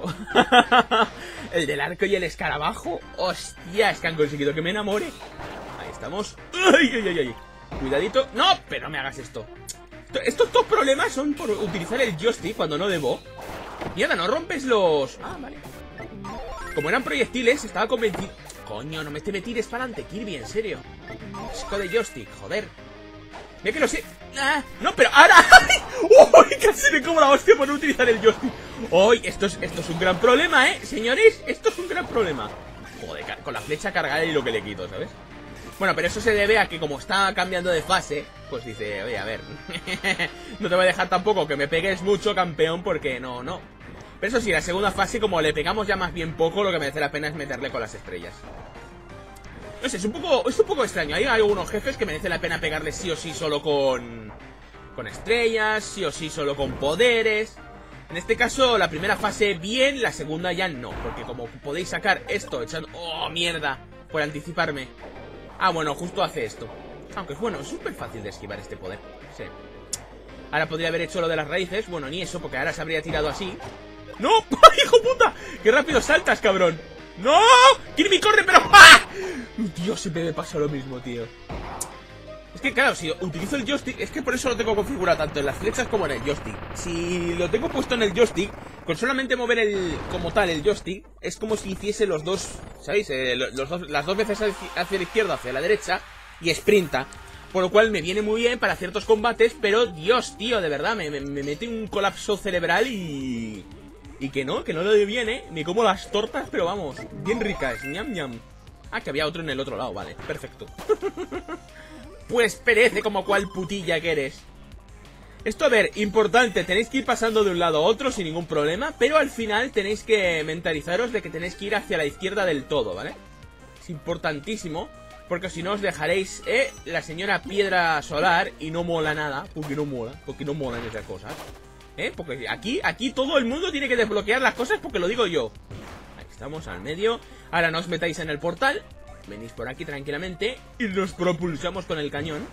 El del arco y el escarabajo... Hostia, es que han conseguido que me enamore. Ahí estamos. ¡Ay, ay, ay, ay! Cuidadito. ¡No! Pero no me hagas esto. Estos dos problemas son por utilizar el joystick cuando no debo. Mierda, no rompes los... Ah, vale. Como eran proyectiles, estaba convencido... Coño, no me tires para adelante, Kirby, en serio. Esco de joystick, joder. Mira que lo sé... Ah, no, pero ahora... ¡Uy! Casi me como la hostia por no utilizar el joystick. ¡Uy! Esto es un gran problema, señores. Esto es un gran problema. Joder, con la flecha cargada y lo que le quito, ¿sabes? Bueno, pero eso se debe a que como está cambiando de fase, pues dice, oye, a ver, no te voy a dejar tampoco que me pegues mucho, campeón, porque no. Pero eso sí, la segunda fase, como le pegamos ya más bien poco, lo que merece la pena es meterle con las estrellas. No sé, es un poco extraño. Hay algunos jefes que merece la pena pegarle sí o sí solo con estrellas, sí o sí solo con poderes. En este caso, la primera fase bien, la segunda ya no. Porque como podéis sacar esto echando... ¡Oh, mierda! Por anticiparme. Ah, bueno, justo hace esto. Aunque bueno, es súper fácil de esquivar este poder. Sí. Ahora podría haber hecho lo de las raíces. Bueno, ni eso, porque ahora se habría tirado así. ¡No! ¡Hijo puta! ¡Qué rápido saltas, cabrón! ¡No! ¡Kirby, corre, pero... ¡Ah! Dios, siempre me pasa lo mismo, tío. Es que claro, si utilizo el joystick, es que por eso lo tengo configurado tanto en las flechas como en el joystick. Si lo tengo puesto en el joystick, con solamente mover como tal el joystick, es como si hiciese los dos, ¿sabéis? Las dos veces hacia la izquierda, hacia la derecha, y sprinta. Por lo cual me viene muy bien para ciertos combates, pero Dios, tío, de verdad, me mete un colapso cerebral y que no lo viene, ni como las tortas, pero vamos, bien ricas, ñam ñam. Ah, que había otro en el otro lado, vale, perfecto. Pues perece como cual putilla que eres. Esto, a ver, importante, tenéis que ir pasando de un lado a otro sin ningún problema, pero al final tenéis que mentalizaros de que tenéis que ir hacia la izquierda del todo, ¿vale? Es importantísimo, porque si no os dejaréis, la señora piedra solar y no mola nada, porque no molan esas cosas. Porque aquí todo el mundo tiene que desbloquear las cosas porque lo digo yo. Ahí estamos, al medio. Ahora no os metáis en el portal. Venís por aquí tranquilamente y nos propulsamos con el cañón.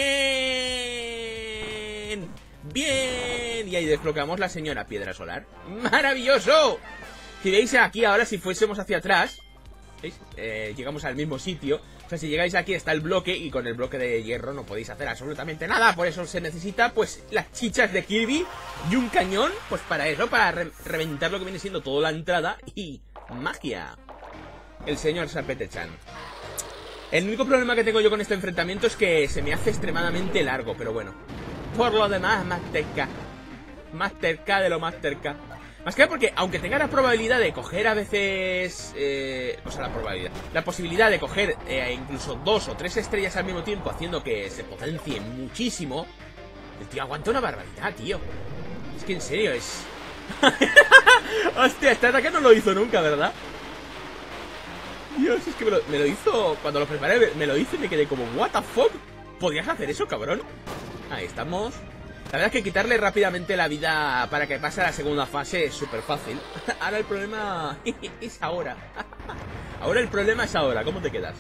¡Bien! ¡Bien! Y ahí desbloqueamos la señora piedra solar. ¡Maravilloso! Si veis aquí ahora, si fuésemos hacia atrás, ¿veis? Llegamos al mismo sitio. O sea, si llegáis aquí está el bloque y con el bloque de hierro no podéis hacer absolutamente nada. Por eso se necesita, pues, las chichas de Kirby y un cañón, pues para eso, para reventar lo que viene siendo toda la entrada y magia. El señor Sapete-chan. El único problema que tengo yo con este enfrentamiento es que se me hace extremadamente largo, pero bueno. Por lo demás, Mastercard. Mastercard de lo Mastercard. Más que nada porque, aunque tenga la probabilidad de coger a veces... o sea, la posibilidad de coger incluso 2 o 3 estrellas al mismo tiempo, haciendo que se potencie muchísimo, el tío aguanta una barbaridad, tío. Es que en serio es... Hostia, este ataque no lo hizo nunca, ¿verdad? Dios, es que me lo hizo... Cuando lo preparé, me lo hizo y me quedé como, what the fuck. ¿Podías hacer eso, cabrón? Ahí estamos. La verdad es que quitarle rápidamente la vida para que pase a la segunda fase es súper fácil. Ahora el problema es ahora. Ahora el problema es ahora. ¿Cómo te quedas?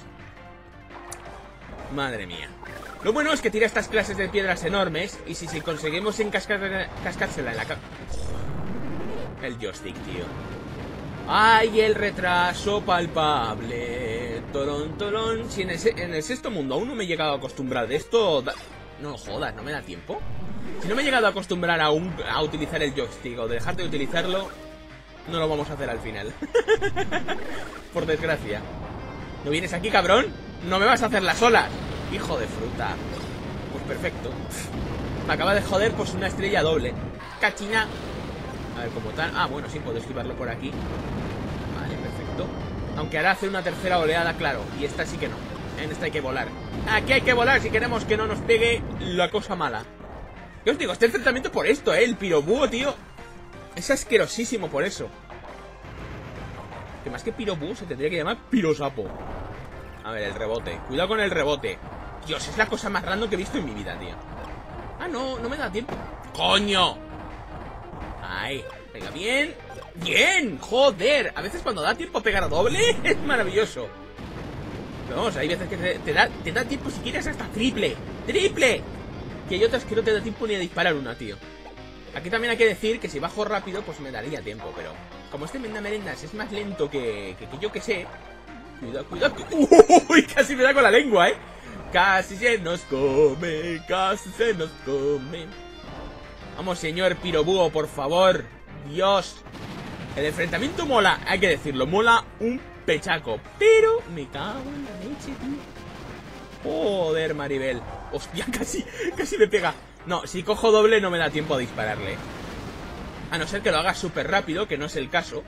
Madre mía. Lo bueno es que tira estas clases de piedras enormes. Y si conseguimos cascársela en la cara... El joystick, tío. ¡Ay, el retraso palpable! Tolón, tolón. Si en el sexto mundo aún no me he llegado a acostumbrar de esto... No jodas, ¿no me da tiempo? Si no me he llegado a acostumbrar aún a utilizar el joystick o dejar de utilizarlo, no lo vamos a hacer al final. Por desgracia. ¿No vienes aquí, cabrón? No me vas a hacer las olas. Hijo de fruta. Pues perfecto. Me acaba de joder pues una estrella doble. Cachina. A ver cómo tal. Ah, bueno, sí, puedo esquivarlo por aquí. Vale, perfecto. Aunque ahora hace una tercera oleada, claro. Y esta sí que no. En esta hay que volar. Aquí hay que volar si queremos que no nos pegue la cosa mala. Yo os digo, este enfrentamiento por esto, el pirobúho, tío. Es asquerosísimo por eso. Que más que pirobúho se tendría que llamar pirosapo. A ver, el rebote. Cuidado con el rebote. Dios, es la cosa más random que he visto en mi vida, tío. Ah, no, no me da tiempo. ¡Coño! Ahí, venga, bien. ¡Bien! ¡Joder! A veces cuando da tiempo a pegar a doble es maravilloso. Pero vamos, hay veces que te da tiempo si quieres hasta triple. ¡Triple! Que hay otras que no te da tiempo ni a disparar una, tío. Aquí también hay que decir que si bajo rápido, pues me daría tiempo. Pero como este Mendamenendas es más lento que yo que sé. Cuidado, cuidado. ¡Uy! Casi me da con la lengua, ¿eh? Casi se nos come, casi se nos come. Vamos, señor pirobúho, por favor. Dios. El enfrentamiento mola, hay que decirlo. Mola un pechaco. Pero me cago en la leche, tío. Joder, Maribel. Hostia, casi me pega. No, si cojo doble no me da tiempo a dispararle. A no ser que lo haga súper rápido, que no es el caso.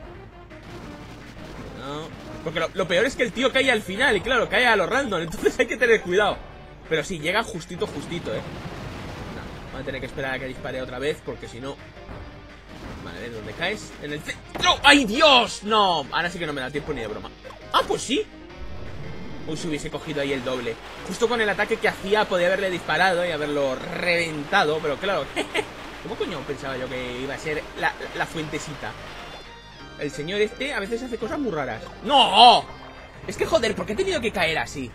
No. Porque lo peor es que el tío cae al final. Y claro, cae a lo random. Entonces hay que tener cuidado. Pero sí, llega justito, justito, No, voy a tener que esperar a que dispare otra vez. Porque si no... Vale, ¿dónde caes? En el... ¡No! ¡Ay, Dios! No, ahora sí que no me da tiempo ni de broma. Ah, pues sí. Uy, si hubiese cogido ahí el doble. Justo con el ataque que hacía podía haberle disparado y haberlo reventado. Pero claro, ¿cómo coño pensaba yo que iba a ser la fuentecita? El señor este a veces hace cosas muy raras. ¡No! Es que joder, ¿por qué he tenido que caer así?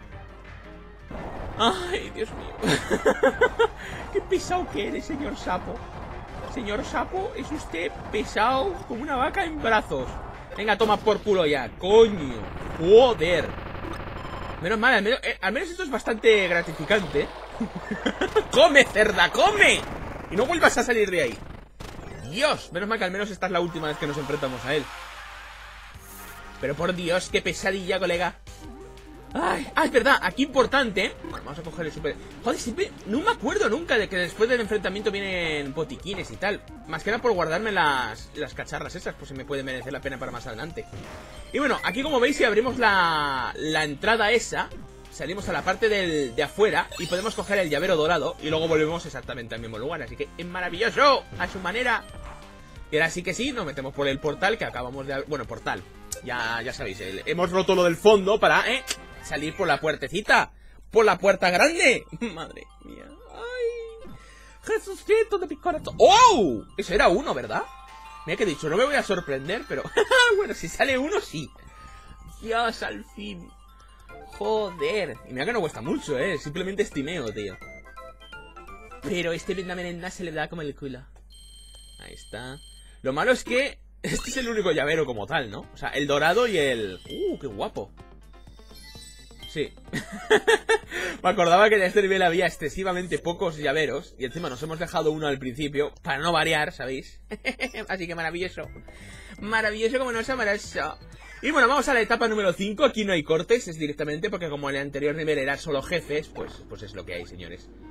Ay, Dios mío. Qué pesado que eres, señor sapo. Señor sapo, es usted pesado como una vaca en brazos. Venga, toma por culo ya. Coño. Joder. Menos mal, al menos esto es bastante gratificante. ¡Come, cerda, come! Y no vuelvas a salir de ahí. Dios, menos mal que al menos esta es la última vez que nos enfrentamos a él. Pero por Dios, qué pesadilla, colega. Ay, es verdad, aquí importante. Bueno, vamos a coger el super... Joder, siempre... No me acuerdo nunca de que después del enfrentamiento vienen botiquines y tal. Más que nada por guardarme las cacharras esas, pues si me puede merecer la pena para más adelante. Y bueno, aquí como veis, si abrimos la entrada esa, salimos a la parte de afuera y podemos coger el llavero dorado y luego volvemos exactamente al mismo lugar. Así que es maravilloso, a su manera. Y ahora sí que sí, nos metemos por el portal que acabamos de... Bueno, portal. Ya sabéis, hemos roto lo del fondo para... salir por la puertecita. Por la puerta grande. Madre mía. Ay. Jesucristo de mi corazón. ¡Oh! Eso era uno, ¿verdad? Mira que he dicho, no me voy a sorprender, pero... bueno, si sale uno, sí. Dios, al fin. Joder. Y mira que no cuesta mucho, simplemente estimeo, tío. Pero este Mendamenendas se le da como el culo. Ahí está. Lo malo es que... este es el único llavero como tal, ¿no? O sea, el dorado y el... qué guapo. Sí. Me acordaba que en este nivel había excesivamente pocos llaveros. Y encima nos hemos dejado uno al principio, para no variar, ¿sabéis? Así que maravilloso. Maravilloso como no sea maravilloso. Y bueno, vamos a la etapa número 5. Aquí no hay cortes, es directamente porque como en el anterior nivel era solo jefes, pues es lo que hay, señores.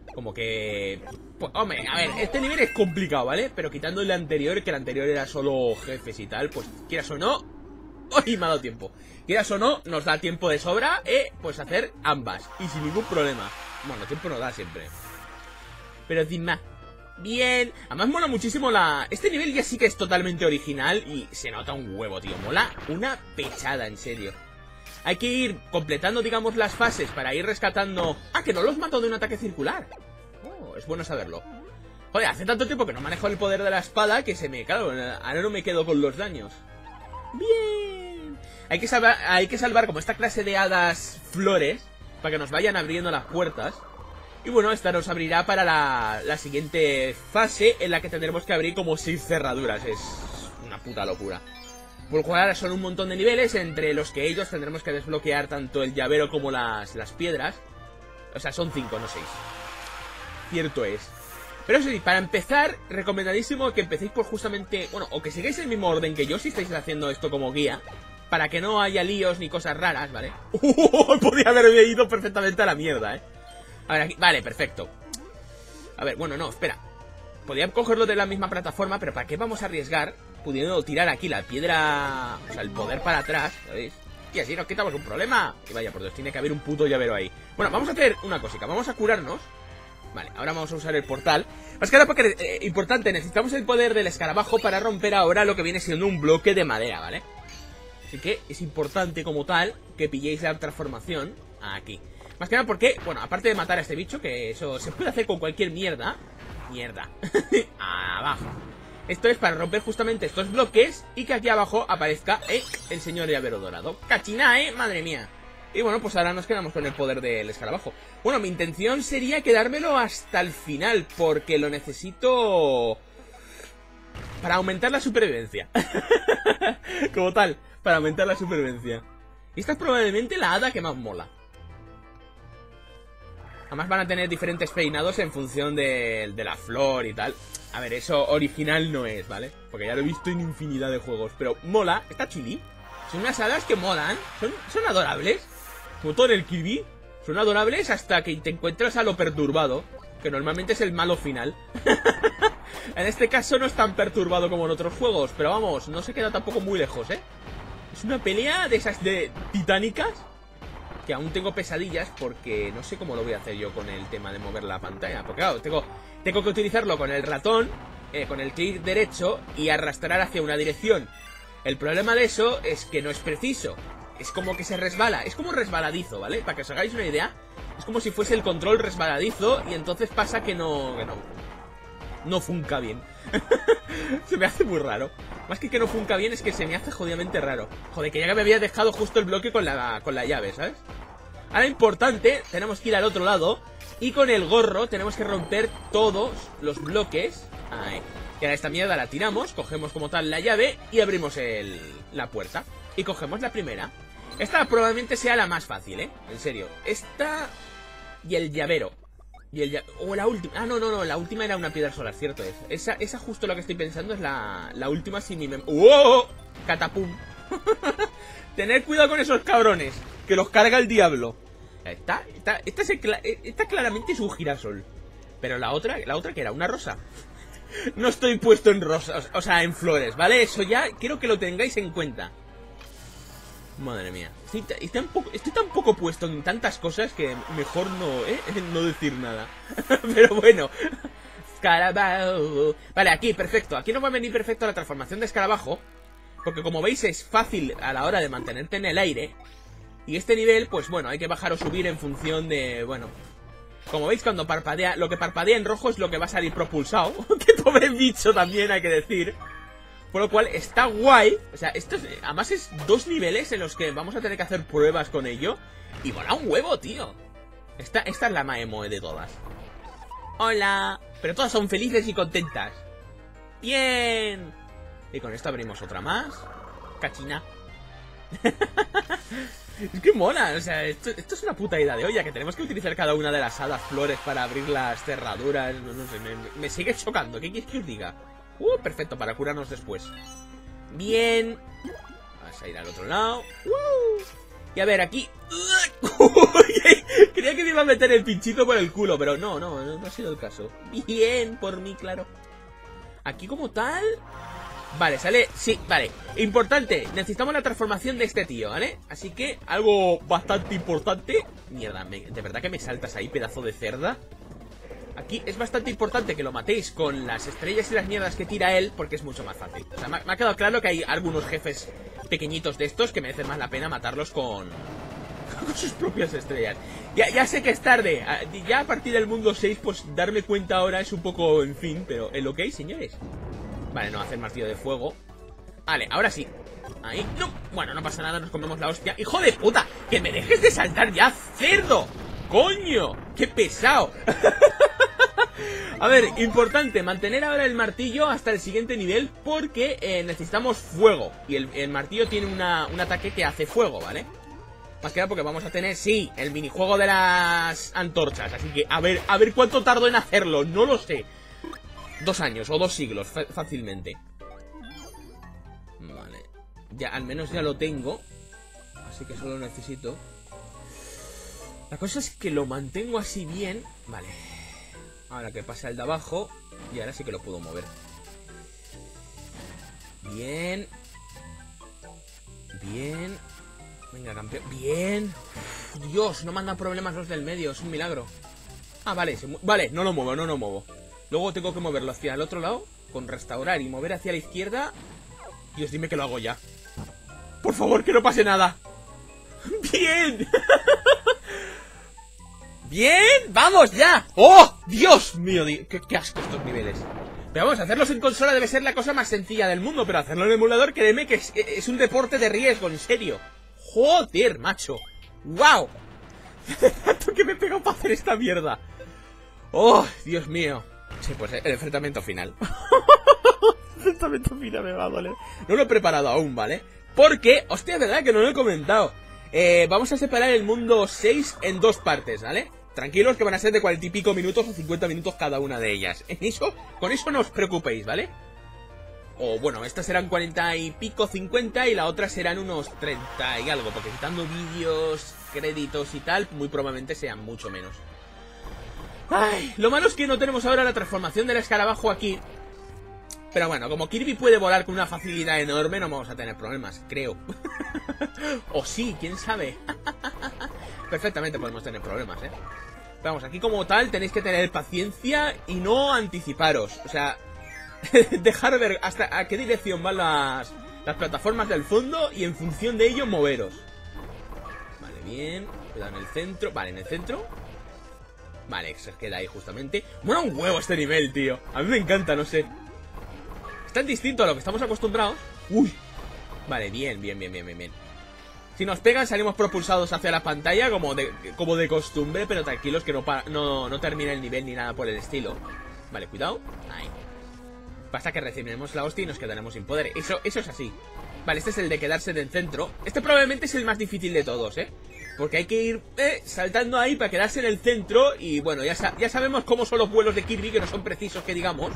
Como que... Pues, hombre, a ver, este nivel es complicado, ¿vale? Pero quitando el anterior, que el anterior era solo jefes y tal, pues quieras o no... ¡Uy, me ha dado tiempo! Quieras o no, nos da tiempo de sobra, pues hacer ambas. Y sin ningún problema. Bueno, tiempo nos da siempre. Pero sin más. Bien. Además mola muchísimo la... Este nivel ya sí que es totalmente original y se nota un huevo, tío. Mola una pechada, en serio. Hay que ir completando, digamos, las fases para ir rescatando... Ah, que no los mato de un ataque circular. Oh, es bueno saberlo. Joder, hace tanto tiempo que no manejo el poder de la espada que se me... Claro, ahora no me quedo con los daños. Bien. Hay que salvar como esta clase de hadas flores para que nos vayan abriendo las puertas. Y bueno, esta nos abrirá para la siguiente fase, en la que tendremos que abrir como 6 cerraduras. Es una puta locura. Por lo cual son un montón de niveles, entre los que ellos tendremos que desbloquear tanto el llavero como las piedras. O sea, son 5, no 6. Cierto es. Pero sí, para empezar, recomendadísimo que empecéis por justamente... Bueno, o que sigáis el mismo orden que yo si estáis haciendo esto como guía, para que no haya líos ni cosas raras, ¿vale? Podría haberme ido perfectamente a la mierda, ¿eh? A ver, aquí... Vale, perfecto. A ver, bueno, no, espera. Podría cogerlo de la misma plataforma, pero ¿para qué vamos a arriesgar pudiendo tirar aquí la piedra... O sea, el poder para atrás, ¿sabéis? Y así nos quitamos un problema. Y vaya, por Dios, tiene que haber un puto llavero ahí. Bueno, vamos a hacer una cosita. Vamos a curarnos. Vale, ahora vamos a usar el portal. Más que nada porque, importante, necesitamos el poder del escarabajo para romper ahora lo que viene siendo un bloque de madera, ¿vale? Así que es importante como tal que pilléis la transformación aquí. Más que nada porque, bueno, aparte de matar a este bicho, que eso se puede hacer con cualquier mierda. Mierda. Abajo. Esto es para romper justamente estos bloques y que aquí abajo aparezca el señor llavero dorado. ¡Cachina, madre mía! Y bueno, pues ahora nos quedamos con el poder del escarabajo. Bueno, mi intención sería quedármelo hasta el final, porque lo necesito para aumentar la supervivencia. Como tal, para aumentar la supervivencia. Y esta es probablemente la hada que más mola. Además van a tener diferentes peinados en función de la flor y tal. A ver, eso original no es, ¿vale? Porque ya lo he visto en infinidad de juegos. Pero mola, está chili. Son unas hadas que molan, son adorables. Como todo en el Kirby, son adorables hasta que te encuentras a lo perturbado, que normalmente es el malo final. En este caso no es tan perturbado como en otros juegos, pero vamos, no se queda tampoco muy lejos, ¿eh? Es una pelea de esas de titánicas, que aún tengo pesadillas porque no sé cómo lo voy a hacer yo con el tema de mover la pantalla. Porque claro, tengo que utilizarlo con el ratón, con el clic derecho y arrastrar hacia una dirección. El problema de eso es que no es preciso. Es como que se resbala, es como resbaladizo, ¿vale? Para que os hagáis una idea, es como si fuese el control resbaladizo y entonces pasa que no funca bien. Se me hace muy raro. Más que no funca bien es que se me hace jodidamente raro. Joder, que ya que me había dejado justo el bloque con la llave, ¿sabes? Ahora importante, tenemos que ir al otro lado y con el gorro tenemos que romper todos los bloques. Ahí. Y ahora esta mierda la tiramos, cogemos como tal la llave y abrimos la puerta. Y cogemos la primera. Esta probablemente sea la más fácil, ¿eh? En serio. Esta y el llavero. O la última. Ah, no, la última era una piedra solar, cierto es. Esa justo lo que estoy pensando es la última sin mi ¡Oh! ¡Catapum! Tener cuidado con esos cabrones, que los carga el diablo. Esta claramente es un girasol. Pero la otra que era una rosa. No estoy puesto en rosas, o sea, en flores, ¿vale? Eso ya quiero que lo tengáis en cuenta. Madre mía. Estoy tan poco puesto en tantas cosas que mejor no decir nada. Pero bueno. Escarabajo. Vale, aquí, perfecto. Aquí nos va a venir perfecto la transformación de escarabajo. Porque como veis es fácil a la hora de mantenerte en el aire. Y este nivel, pues bueno, hay que bajar o subir en función de, bueno... Como veis, cuando parpadea, lo que parpadea en rojo es lo que va a salir propulsado. ¡Qué pobre bicho también, hay que decir! Por lo cual, está guay. O sea, además es 2 niveles en los que vamos a tener que hacer pruebas con ello. Y mola un huevo, tío. Esta es la más emo de todas. ¡Hola! Pero todas son felices y contentas. ¡Bien! Y con esto abrimos otra más. ¡Cachina! Es que mola, o sea, esto es una puta idea de olla, que tenemos que utilizar cada una de las hadas flores para abrir las cerraduras. No sé, me sigue chocando. ¿Qué quieres que os diga? Perfecto, para curarnos después. Bien. Vamos a ir al otro lado. Y a ver, aquí Creía que me iba a meter el pinchito por el culo, pero no ha sido el caso. Bien, por mí, claro. Aquí como tal... Vale, sale... Sí, vale. Importante, necesitamos la transformación de este tío, ¿vale? Así que algo bastante importante... Mierda, de verdad que me saltas ahí, pedazo de cerda. Aquí es bastante importante que lo matéis con las estrellas y las mierdas que tira él, porque es mucho más fácil. O sea, me ha quedado claro que hay algunos jefes pequeñitos de estos que merecen más la pena matarlos con sus propias estrellas. Ya sé que es tarde. Ya a partir del mundo 6, pues darme cuenta ahora es un poco, en fin, pero el ok, señores. Vale, no, hacer martillo de fuego. Vale, ahora sí. Ahí, no, bueno, no pasa nada, nos comemos la hostia. ¡Hijo de puta! ¡Que me dejes de saltar ya, cerdo! ¡Coño! ¡Qué pesado! A ver, importante, mantener ahora el martillo hasta el siguiente nivel porque necesitamos fuego. Y el martillo tiene un ataque que hace fuego, ¿vale? Más que nada porque vamos a tener, sí, el minijuego de las antorchas. Así que a ver cuánto tardo en hacerlo, no lo sé. 2 años o 2 siglos, fácilmente. Vale, ya, al menos ya lo tengo. Así que solo necesito... La cosa es que lo mantengo así bien. Vale. Ahora que pasa el de abajo. Y ahora sí que lo puedo mover. Bien. Bien. Venga, campeón. Bien. Dios, no mandan problemas los del medio. Es un milagro. Ah, vale. Vale, no lo muevo. Luego tengo que moverlo hacia el otro lado. Con restaurar y mover hacia la izquierda. Dios, dime que lo hago ya. Por favor, que no pase nada. Bien. Bien, vamos ya. ¡Oh! Dios mío, qué asco estos niveles. Pero vamos, hacerlos en consola debe ser la cosa más sencilla del mundo. Pero hacerlo en emulador, créeme que es un deporte de riesgo, en serio. Joder, macho. ¡Wow! Tanto que me he pegado para hacer esta mierda. ¡Oh, Dios mío! Sí, pues el enfrentamiento final. El enfrentamiento final me va a doler. No lo he preparado aún, ¿vale? Porque, hostia, es verdad que no lo he comentado. Vamos a separar el mundo 6 en 2 partes, ¿vale? Tranquilos que van a ser de 40 y pico minutos o 50 minutos cada una de ellas. Con eso no os preocupéis, ¿vale? O bueno, estas serán 40 y pico, 50 y la otra serán unos 30 y algo. Porque quitando vídeos, créditos y tal, muy probablemente sean mucho menos. Ay, lo malo es que no tenemos ahora la transformación del escarabajo aquí. Pero bueno, como Kirby puede volar con una facilidad enorme, no vamos a tener problemas, creo. O sí, quién sabe. Perfectamente podemos tener problemas, ¿eh? Vamos, aquí como tal tenéis que tener paciencia y no anticiparos. O sea, dejar ver hasta a qué dirección van las plataformas del fondo y en función de ello moveros. Vale, bien. Cuidado en el centro. Vale, en el centro. Vale, se queda ahí justamente. Mola un huevo este nivel, tío. A mí me encanta, no sé. Es tan distinto a lo que estamos acostumbrados. Uy. Vale, bien. Si nos pegan salimos propulsados hacia la pantalla como de costumbre. Pero tranquilos que no termina el nivel ni nada por el estilo. Vale, cuidado. Ahí. Basta que recibiremos la hostia y nos quedaremos sin poder. Eso es así. Vale, este es el de quedarse en el centro. Este probablemente es el más difícil de todos, porque hay que ir saltando ahí para quedarse en el centro. Y bueno, ya sabemos cómo son los vuelos de Kirby, que no son precisos, que digamos.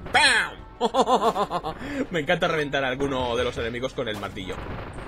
¡Pam! Me encanta reventar a alguno de los enemigos con el martillo.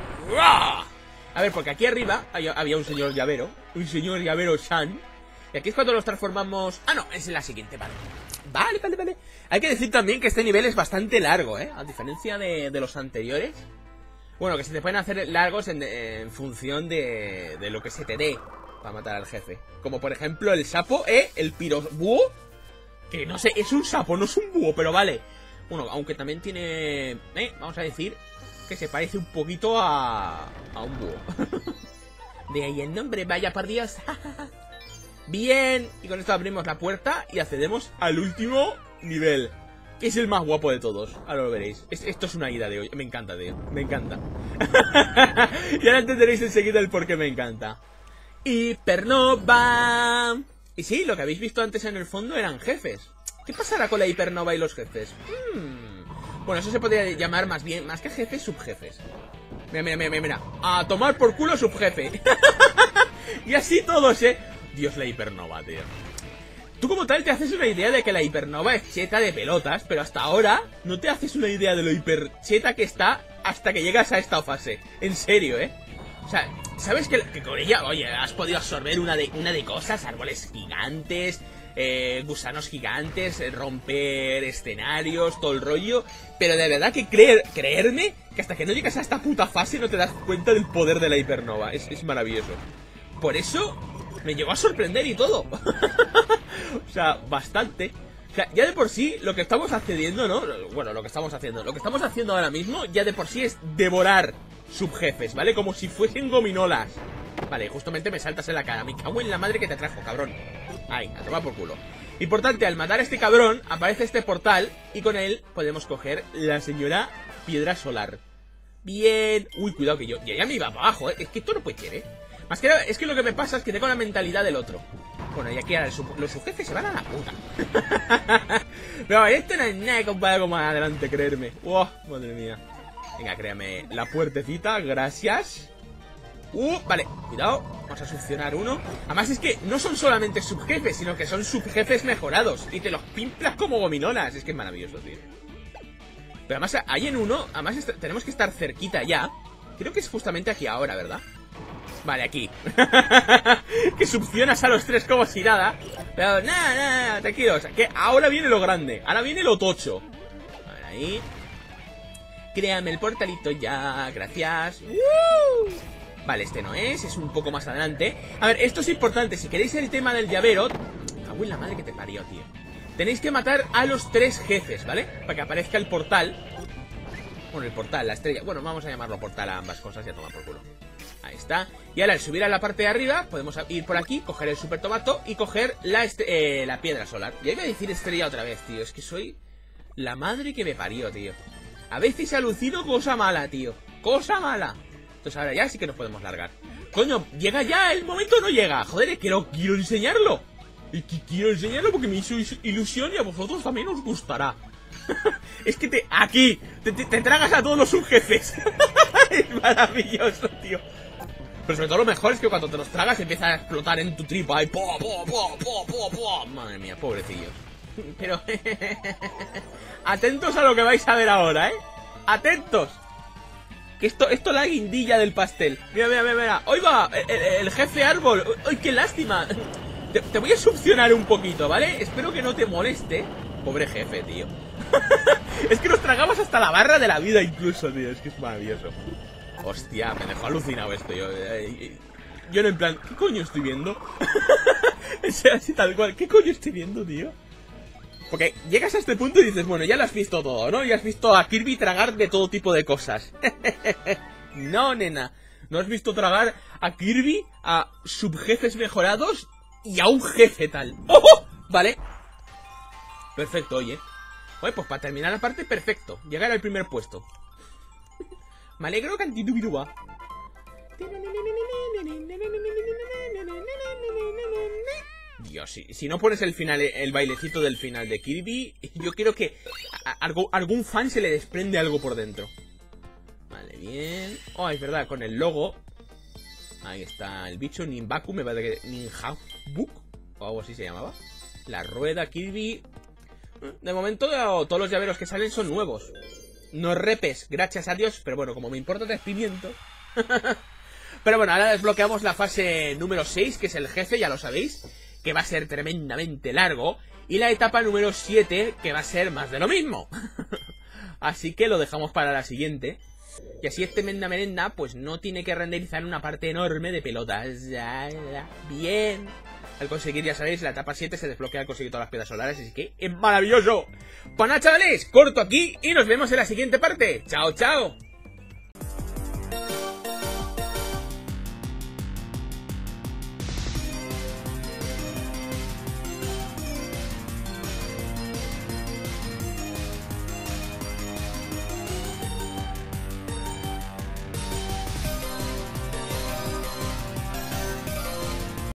A ver, porque aquí arriba había un señor llavero. Un señor llavero Shan. Y aquí es cuando los transformamos... Ah, no, es en la siguiente, vale. Vale. Hay que decir también que este nivel es bastante largo, a diferencia de los anteriores. Bueno, que se te pueden hacer largos en función de lo que se te dé para matar al jefe. Como por ejemplo el sapo, el pirobúho. Que no sé, es un sapo, no es un búho, pero vale. Bueno, aunque también tiene... vamos a decir que se parece un poquito a un búho. De ahí el nombre, vaya por Dios. Bien, y con esto abrimos la puerta y accedemos al último nivel, que es el más guapo de todos. Ahora lo veréis. Esto es una ida de hoy. Me encanta, tío. Me encanta. Y ahora entenderéis enseguida el por qué me encanta. Hipernova. Y sí, lo que habéis visto antes en el fondo eran jefes. ¿Qué pasará con la hipernova y los jefes? Bueno, eso se podría llamar más bien, más que jefes, subjefes. Mira. A tomar por culo subjefe. Y así todos, Dios, la hipernova, tío. Tú como tal te haces una idea de que la hipernova es cheta de pelotas, pero hasta ahora no te haces una idea de lo hipercheta que está hasta que llegas a esta fase. En serio, O sea, ¿Sabes que con ella, oye, has podido absorber una de cosas? Árboles gigantes, gusanos gigantes, romper escenarios, todo el rollo. Pero de verdad que creerme que hasta que no llegas a esta puta fase no te das cuenta del poder de la hipernova. Es maravilloso. Por eso me llegó a sorprender y todo. O sea, bastante. O sea, ya de por sí lo que estamos accediendo, ¿no? Bueno, lo que estamos haciendo ahora mismo ya de por sí es devorar subjefes, ¿vale? Como si fuesen gominolas. Vale, justamente me saltas en la cara. Me cago en la madre que te trajo, cabrón. Ahí, a tomar por culo. Importante, al matar a este cabrón aparece este portal y con él podemos coger la señora Piedra Solar. Bien. Uy, cuidado que yo ya me iba para abajo, ¿eh? Es que esto no puede ser, ¿eh? Más que nada, es que lo que me pasa es que tengo la mentalidad del otro. Bueno, y aquí ahora los subjefes se van a la puta. Pero esto no es nada comparado con más adelante, creerme. ¡Oh, madre mía! Venga, créame la puertecita, gracias. Vale, cuidado, vamos a succionar uno. Además es que no son solamente subjefes, sino que son subjefes mejorados. Y te los pimplas como gominolas. Es que es maravilloso, tío. Pero además hay en uno, además tenemos que estar cerquita ya. Creo que es justamente aquí ahora, ¿verdad? Vale, aquí. Que succionas a los tres como si nada. Pero nada, tranquilos. Que ahora viene lo grande. Ahora viene lo tocho. A ver, ahí. Créame el portalito ya. Gracias. Vale, este no es un poco más adelante. A ver, esto es importante. Si queréis el tema del llavero, cago en la madre que te parió, tío. Tenéis que matar a los 3 jefes, ¿vale? Para que aparezca el portal. Bueno, el portal, la estrella. Bueno, vamos a llamarlo portal a ambas cosas y a tomar por culo. Ahí está. Y ahora al subir a la parte de arriba podemos ir por aquí, coger el super tomato y coger la piedra solar. Y ahí voy a decir estrella otra vez, tío. Es que soy la madre que me parió, tío. A veces alucino cosa mala, tío. Cosa mala. Entonces ahora ya sí que nos podemos largar. Coño, llega ya, el momento no llega. Joder, es que quiero enseñarlo. Y que quiero enseñarlo porque me hizo ilusión y a vosotros también os gustará. Es que te tragas a todos los subjefes. Es maravilloso, tío. Pero sobre todo lo mejor es que cuando te los tragas empieza a explotar en tu tripa y madre mía, pobrecillos. Pero atentos a lo que vais a ver ahora, atentos. Que esto es la guindilla del pastel. Mira. ¡Hoy va! El jefe árbol. ¡Ay, qué lástima! Te voy a succionar un poquito, ¿vale? Espero que no te moleste. Pobre jefe, tío. Es que nos tragamos hasta la barra de la vida incluso, tío. Es que es maravilloso. Hostia, me dejó alucinado esto. Yo no en plan, ¿qué coño estoy viendo? Es así tal cual, ¿qué coño estoy viendo, tío? Porque llegas a este punto y dices, bueno, ya lo has visto todo, ¿no? Ya has visto a Kirby tragar de todo tipo de cosas. No, nena. ¿No has visto tragar a Kirby, a subjefes mejorados y a un jefe tal? ¡Oh! Vale. Perfecto, oye. Oye, pues para terminar la parte, perfecto. Llegar al primer puesto. Me alegro cantidubirúa. Dios, si no pones el final, el bailecito del final de Kirby, yo quiero que a algún fan se le desprende algo por dentro. Vale, bien. Oh, es verdad, con el logo. Ahí está el bicho, Ninbaku, me parece que Ninjabuk o algo así se llamaba. La rueda, Kirby. De momento todos los llaveros que salen son nuevos. No repes, gracias a Dios. Pero bueno, como me importa el pimiento. Pero bueno, ahora desbloqueamos la fase número 6, que es el jefe, ya lo sabéis, que va a ser tremendamente largo. Y la etapa número 7, que va a ser más de lo mismo. Así que lo dejamos para la siguiente. Y así este Menda Merenda pues no tiene que renderizar una parte enorme de pelotas. Bien. Al conseguir, ya sabéis, la etapa 7 se desbloquea al conseguir todas las piedras solares. Así que es maravilloso. Pues nada, chavales, corto aquí y nos vemos en la siguiente parte. Chao, chao.